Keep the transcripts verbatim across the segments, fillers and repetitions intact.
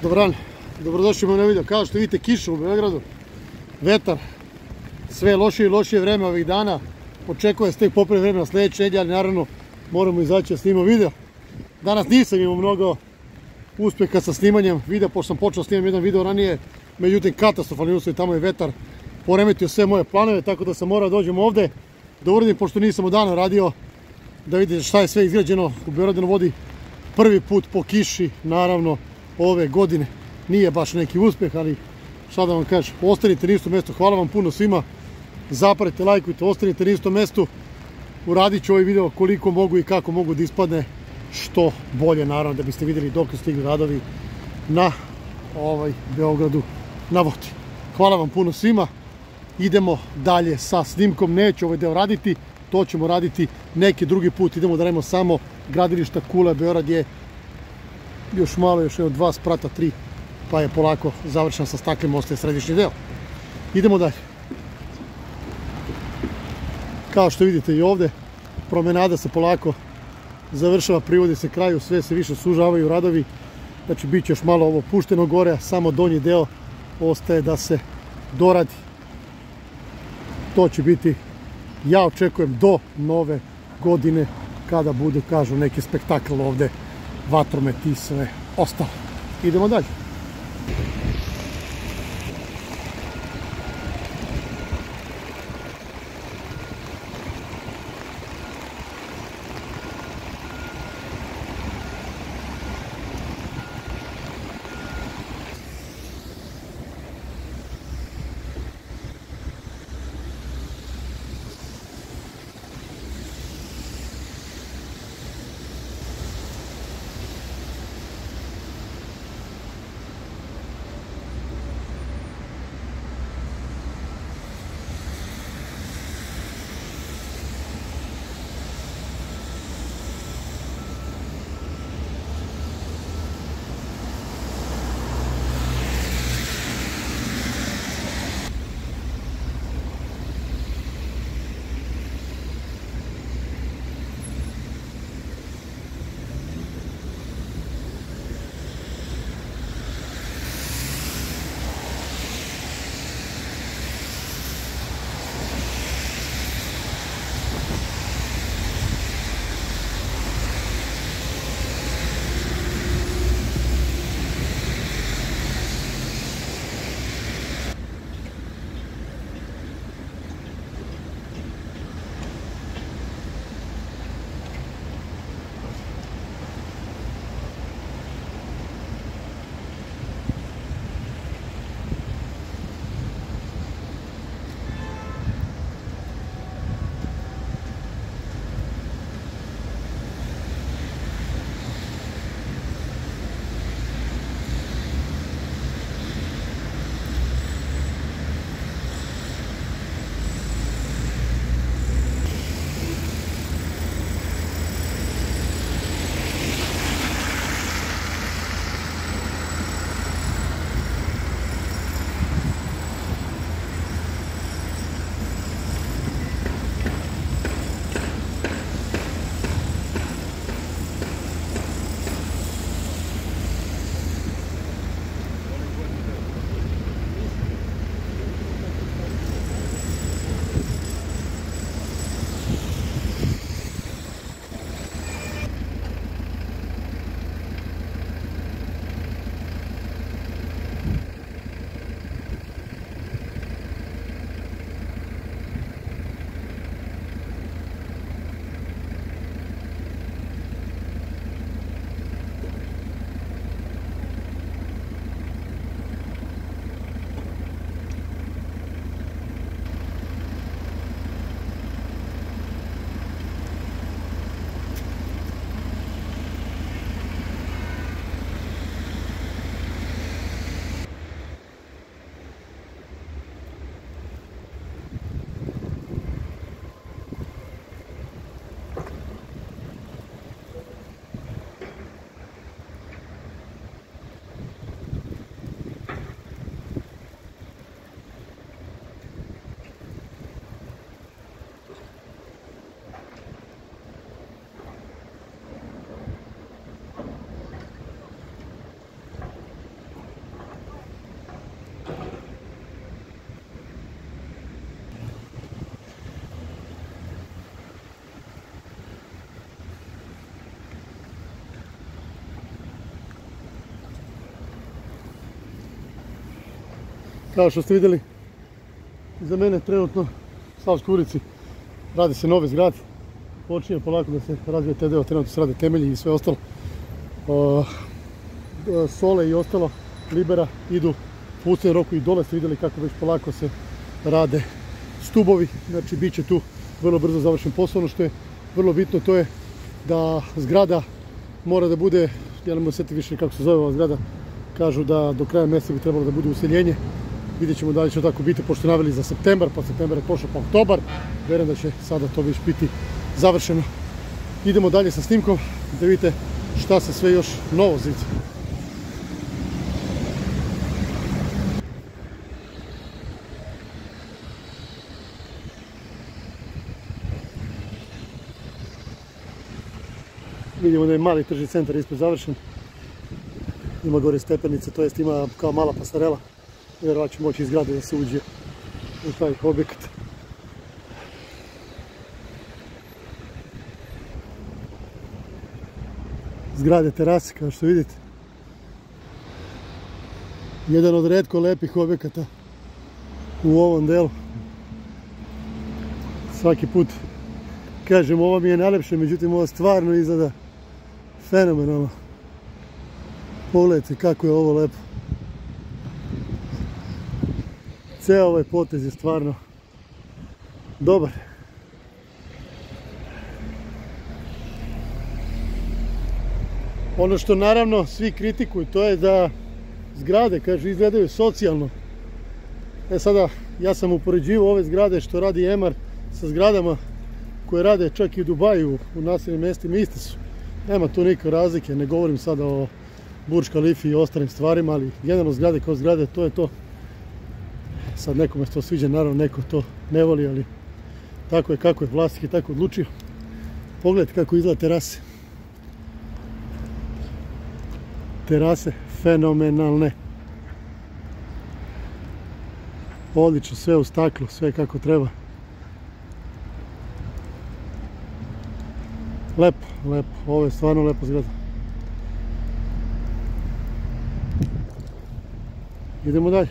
Dobar dan, dobrodošli u moj video. Kao što vidite, kiša u Beogradu, vetar, sve lošije i lošije vreme ovih dana. Očekuje se tek popravi vreme na sledeće nedelje, ali naravno moramo izaći da snimamo video. Danas nisam imao mnogo uspeha sa snimanjem videa, pošto sam počeo snimam jedan video ranije, međutim katastrofalni uslovi, tamo je vetar poremetio sve moje planove, tako da sam morao da dođem ovde da uradim, pošto nisam odavno radio, da vidite šta je sve izgrađeno u Beogradu na vodi prvi put po kiši, naravno ove godine. Nije baš neki uspeh, ali šta da vam kažem, ostanite na istom mestu. Hvala vam puno svima, zaparite, lajkujte, ostanite na istom mestu. Uradit ću ovaj video koliko mogu i kako mogu da ispadne što bolje, naravno, da biste vidjeli dok su stigli radovi na ovaj Beogradu na vodi. Hvala vam puno svima. Idemo dalje sa snimkom, neću ovaj deo raditi, to ćemo raditi neki drugi put. Idemo da radimo samo gradilišta Kula. Beograd je još malo, još je od dva sprata, tri, pa je polako završen sa staklim, ostaje središnji deo. Idemo dalje. Kao što vidite i ovde, promenada se polako završava, privodi se kraju, sve se više sužavaju radovi. Znači, bit će još malo ovo pušteno gore, a samo donji deo ostaje da se doradi. To će biti, ja očekujem, do nove godine, kada bude, kažu, neki spektakl ovde, vatromet i sve ostalo. Idemo dalje. Kao što ste vidjeli, za mene trenutno Savskoj ulici radi se nove zgrade. Počinje polako da se razvije taj deo, trenutno se rade temelji i sve ostalo. Sole i ostalo, Libera idu u usred roku i dole ste vidjeli kako već polako se rade stubovi. Znači bit će tu vrlo brzo završen posao. Ono što je vrlo bitno to je da zgrada mora da bude, ja ne mogu sjetiti više kako se zove ova zgrada, kažu da do kraja mjeseca bi trebalo da bude useljenje. Vidjet ćemo da li će tako biti, pošto naveli za septembar, pa septembar je prošao pa oktobar. Vjerujem da će sada to već biti završeno. Idemo dalje sa snimkom da vidite šta se sve još novo zica. Vidimo da je mali tržni centar ispred završen. Ima gore stepenice, to jest ima kao mala pasarela. Vjerovatno će moći iz zgrade da se uđe u taj objekat. Zgrade terase, kao što vidite. Jedan od retko lepih objekata u ovom delu. Svaki put kažem, ovo mi je najlepše, međutim ovo stvarno izgleda fenomenalno. Pogledajte kako je ovo lepo. Ceo ovaj potez je stvarno dobar. Ono što naravno svi kritikuju, to je da zgrade, kaže, izgledaju socijalno. E sada, ja sam upoređivao ove zgrade što radi Emar sa zgradama koje rade čak i u Dubaju, u naseljenim mjestima, iste su. Nema tu nikakve razlike, ne govorim sada o Burj Khalifi i ostalim stvarima, ali generalno zgrade kao zgrade, to je to. Sad nekome se to sviđa, naravno neko to ne voli, ali tako je kako je, vlasnik je tako odlučio. Pogledajte kako izgleda terase. Terase fenomenalne. Odlično, sve u staklu, sve kako treba. Lepo, lepo, ovo je stvarno lepo zgrada. Idemo dalje.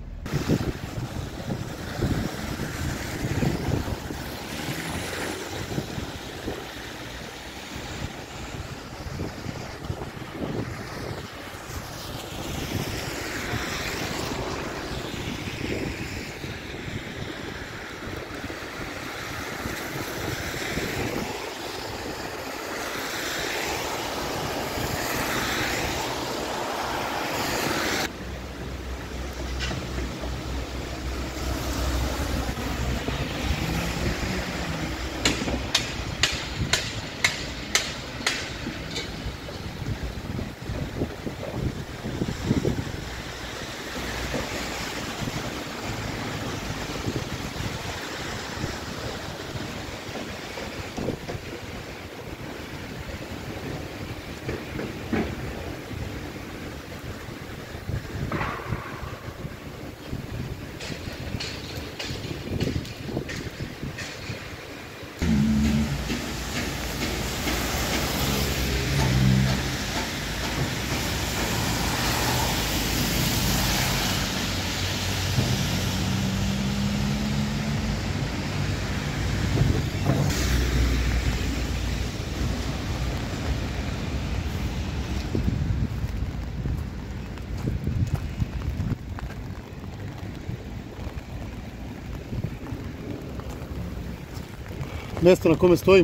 Mjesto na kome stojim,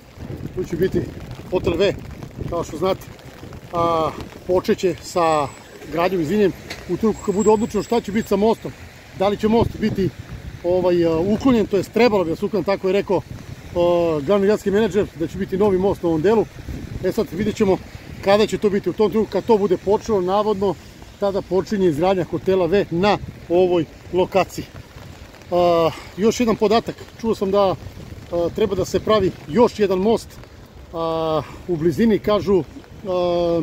tu će biti hotel V, kao što znate. A, počet će sa gradnjom, izvinjem, u trenutku kad bude odlučeno šta će biti sa mostom. Da li će most biti ovaj, uklonjen, to jest trebalo bi da se uklonjen, tako je rekao uh, glavni gradski menadžer, da će biti novi most na ovom delu. E sad vidjet ćemo kada će to biti. U tom trenutku kad to bude počelo, navodno, tada počinje izgradnja hotela V na ovoj lokaciji. Uh, još jedan podatak, čuo sam da Uh, treba da se pravi još jedan most uh, u blizini, kažu uh,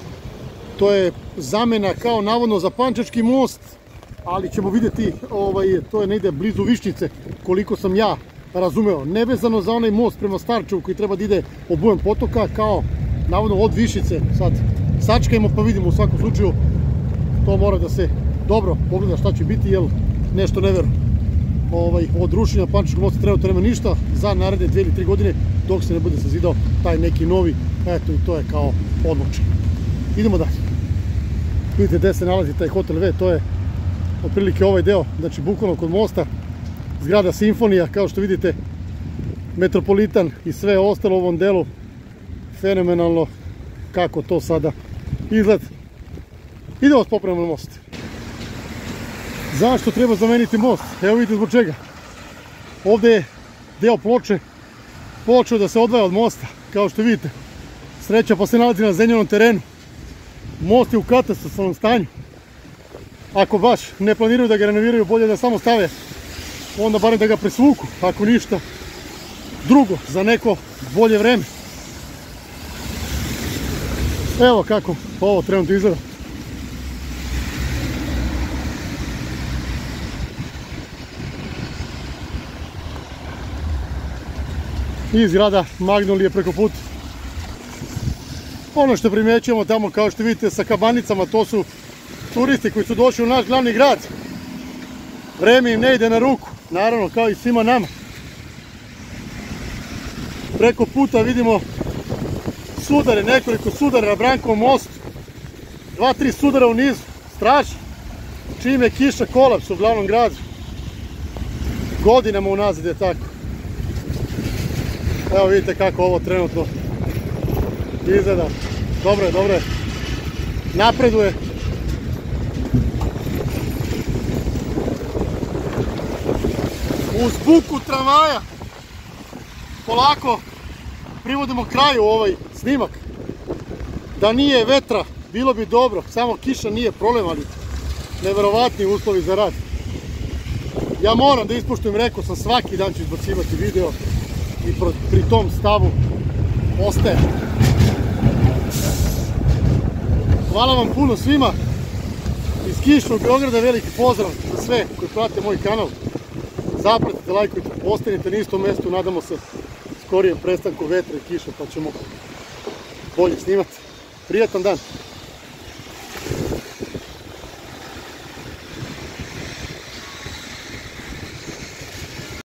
to je zamena kao navodno za Pančevački most, ali ćemo vidjeti, ovaj, to je negdje blizu Višnjice, koliko sam ja razumeo, nevezano za onaj most prema Starčevu koji treba da ide obojem potoka, kao navodno od Višnjice. Sad sačekajmo pa vidimo, u svakom slučaju to mora da se dobro pogleda šta će biti, jer nešto ne verujem. Ovaj, od rušenja Pančevačkog mosta trenutno nema ništa za naredne dvije ili tri godine dok se ne bude sazidao taj neki novi, eto i to je kao odlučeno. Idemo dalje. Vidite gde se nalazi taj hotel V, to je otprilike ovaj deo, znači bukvalno kod mosta, zgrada Simfonija, kao što vidite, Metropolitan i sve ostalo u ovom delu, fenomenalno kako to sada izgleda. Idemo s popravimo na most. Zašto treba zameniti most? Evo vidite zbog čega. Ovde je deo ploče počeo da se odvaja od mosta, kao što vidite. Sreća pa se nalazi na zemljanom terenu. Most je u katastrofalnom stanju. Ako baš ne planiraju da ga renoviraju, bolje da samo stave, onda barem da ga presvuku, ako ništa drugo, za neko bolje vreme. Evo kako ovo trenutno izgleda. I zgrada Magnolije preko puta. Ono što primjećujemo tamo, kao što vidite, sa kabanicama, to su turisti koji su došli u naš glavni grad. Vreme im ne ide na ruku, naravno kao i svima nama. Preko puta vidimo sudare, nekoliko sudara na Brankovom mostu. Dva, tri sudara u nizu, strašno. Čim je kiša, kolaps u glavnom gradu. Godinama unazad je tako. Evo vidite kako ovo trenutno izgleda. Dobro je, dobro je. Napreduje. Uz buku tramvaja polako privodimo kraju ovaj snimak. Da nije vetra, bilo bi dobro, samo kiša nije problem, ali neverovatni uslovi za rad. Ja moram da ispoštujem, rekao sam, svaki dan ću izbacivati video i pri tom stavu ostaje. Hvala vam puno svima iz kišnog Beograda, veliki pozdrav za sve koji prate moj kanal. Zapratite, lajkujte, ostanite na istom mestu, nadamo se skorijem prestanku vetra i kiše, pa ćemo bolje snimati. Prijatan dan!